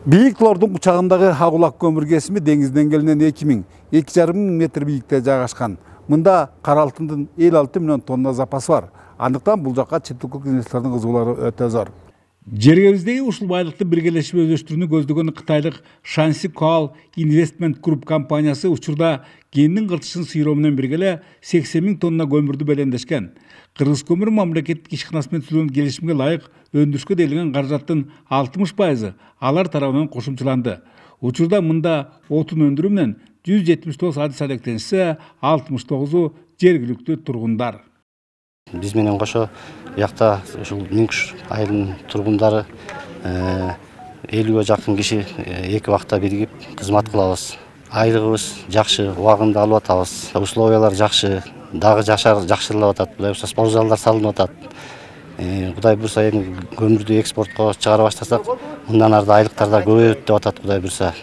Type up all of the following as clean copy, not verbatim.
Бийик Лордун кучагындагы Агулак көмүр кесими деңиз деңгээлинен 2,5 метр бийикте жайгашкан. Мында кара алтындын 56 миллион тонна запасы бар. Андыктан бул жакка чет өлкө инвесторлордун кызыгуулары өтө зор. Жергебиздеги ушул байлыкты биргелешип өздөштүрүүнү көздөгөн Кытайлык Shanxi Coal Investment Group компаниясы учурда кендин кыртышын сыйроо менен биргеле 80 000 тонна көмүрдү белендешкен. Кыргыз көмүр мамлекеттик ишканасы менен түзүлгөн келишимге ылайык өндүрүшкө делинген каражаттын 60% алар тарабынан кошумчаланды. Учурда мында отун өндүрүү менен 179 адис алектенсе, 69 жергиликтүү тургундар. Биз менен кошо якта ушул Миңкуш айылынын тургундары 50ге жакын киши эки убакта биригип кызмат кылабыз. Айлыгыбыз жакшы, убагында алып атабыз. Условиялар жакшы, дагы жакшырылып атат. Кудай буюрса спорт залдар салынып атат. Кудай буюрса эми көмүрдү экспортко чыгара баштасак, мындан ары айлыктар да көбөйөт деп атат Кудай буюрса.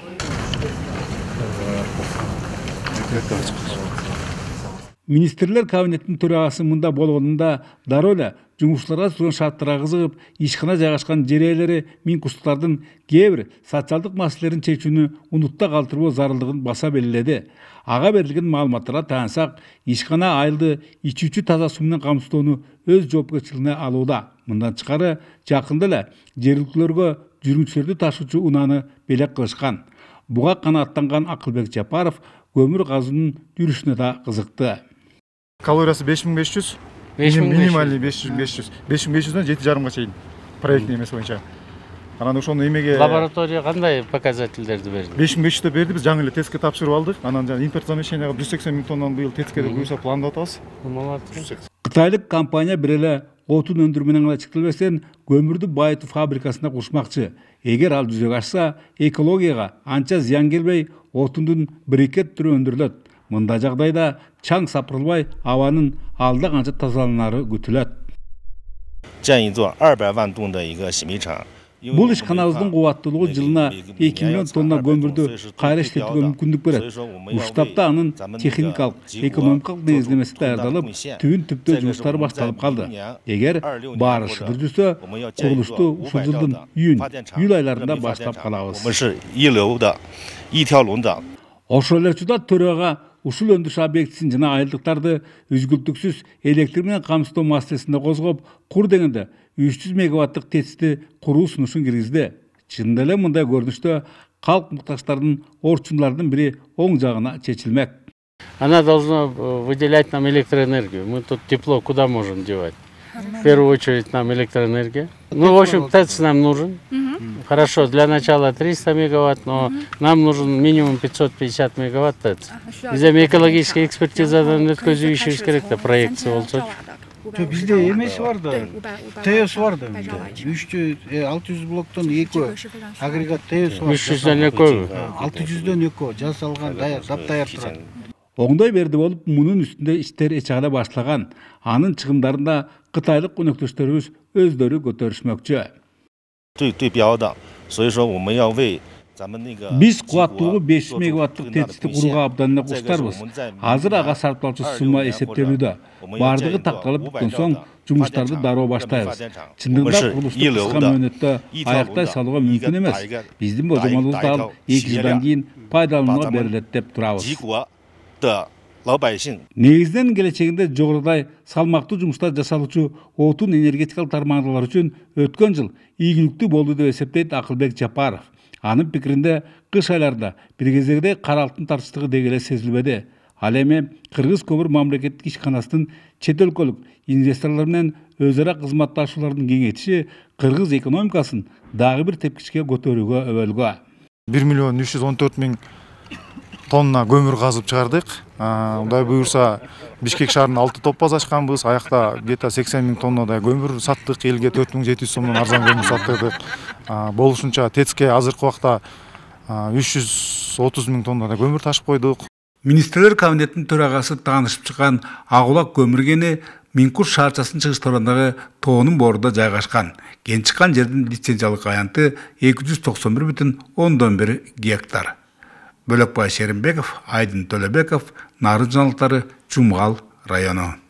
Министрлер кабинетinin төрагасы мында болгонунда дароо эле жумушчуларга түзгөн шарттарга кызыгып, ишкана жайгашкан жер ээлери Миңкуштуктардын кээ бир социалдык маселелерин чечүүнү унутта калтырбоо зарылдыгын баса белгиледи. Ага берилген маалыматтарга таянсак, ишкана айылды ичүүчү таза суу менен камсыздоону өз жоопкерчилигине алууда. Мындан тышкары жакында эле жергиликтүүлөргө жүргүнчүлөрдү ташуучу унааны белек кылышкан. Буга канааттанган Акылбек Жапаров көмүр казуунун жүрүшүнө да кызыкты. Калориясы 5500, минимальный 5500. 5500'dan 7,5 чейин проектный эмес боюнча. Анан ошону эмеге лаборатория кандай показательдерди берди? 5500'да берди, биз жаңы эле тестке тапшырып алдык. Анан жана импорт замещенияга 180 000 тоннаны быйыл тестке буюрса пландап атабыз. Молодцы. Кытайлык компания бир эле отун өндүрүү менен гана чектелбестен көмүрдү байытуу фабрикасына курушмакчы. Эгер ал жүзөгө ашса, экологияга анча зыян келбей, отундун брикет түрү өндүрүлөт. Мында жагдайда чаң сапырылбай, абанын алда канча тазаланары күтүлөт. Бул ишканабыздын кубаттуулугу жылына 2 миллион тонна көмүрдү кайра иштетүүгө мүмкүндүк берет. Уштапта анын техникалык, экономикалык негиздемеси даярдалып, түбүн-түптөө жумуштары башталып калды. Эгер баары шыдыр жүрсө, курулушту ушул жылдын июнь айларында баштап калабыз. Ошол эле учурда төрага ушул өндүрүш объектисин жана айылдыктарды үзгүлтүксүз электр менен камсыздоо маселесинде козгоп, кур деңинде 300 мегаваттык тести куруу сунушун киргизди. Чынында эле мындай көрүнүштө калк муктаждардын орчундардын бири оң жагына чечилмек. Она должна выделять нам электроэнергию. Мы тут тепло куда можем девать? В первую очередь нам электроэнергия. Ну, в общем, ТЭЦ нам нужен. Хорошо, для начала 300 мегаватт, но нам нужен минимум 550 мегаватт ТЭЦ. Бизе экологический экспертизадан өткөзүү ишибиз керек да, проекция болсочу. Бизде эмеси бар да, ТЭС бар да. 600 блоктон 2 агрегат ТЭС бар. 300'дөн 2. 600'дөн 2 жасалган, таптаяр турат. Оңдой берди болуп, мунун үстүндө иштер эчагала башталган. Анын чыгымдарында кытайлык өнөктөштөрүбүз өздөрү көтөрүшмөкчү. Биз кубаттуулугу 500 мегаваттык тетисти курууга абдан эле куштарбыз. Азыр ага сарпталчу сумма эсептелүүдө. Бардыгы такталып бүткөн соң жумуштарды дароо баштайбыз. Чындыгында курулушту кыска мөөнөттө аяктай салууга мүмкүн эмес. Биздин божомолубузда ал 2 жылдан кийин пайдаланууга берилет деп турабыз. Негизден келечегинде жогоруда салмактуу жумуштар жасалуучу отун энергетикалык тармактуулар үчүн өткөн жыл ийгиликтүү болду деп эсептейт Акылбек Жапаров. Анын пикиринде кыш айларында бир кезегде кара алтын тартыштыгы деги эле сезилбеди. Ал эми Кыргыз көмүр мамлекеттик ишканасынын чет өлкөлүк инвесторлор менен өз ара кызматташуулардын кеңейтиши кыргыз экономикасын дагы бир тепкичке көтөрүүгө өбөлгө. 1,314,000 тонна көмүр казып чыгардык. Кудай буюрса Бишкек шаарына 6 топ баз ачканбыз. Аякта где-то 80 000 тоннадай көмүр саттык, элге 4700 сомдон арзан көмүр саттык. Болушунча ТЭЦке азыркы убакта 330 000 тоннадай көмүр ташып койдук. Министрлер кабинетинин төрагасы таанышып чыккан Агулак көмүр кени Миңкуш шаарчасынын чыгыш торундагы тоонун боорунда жайгашкан. Кен чыккан жердин лицензиялык аянты 291,1 гектар. Бөлөкбай Шеримбеков, Айдын Төлөбеков, Нарын жаңылыктары, Жумгал району.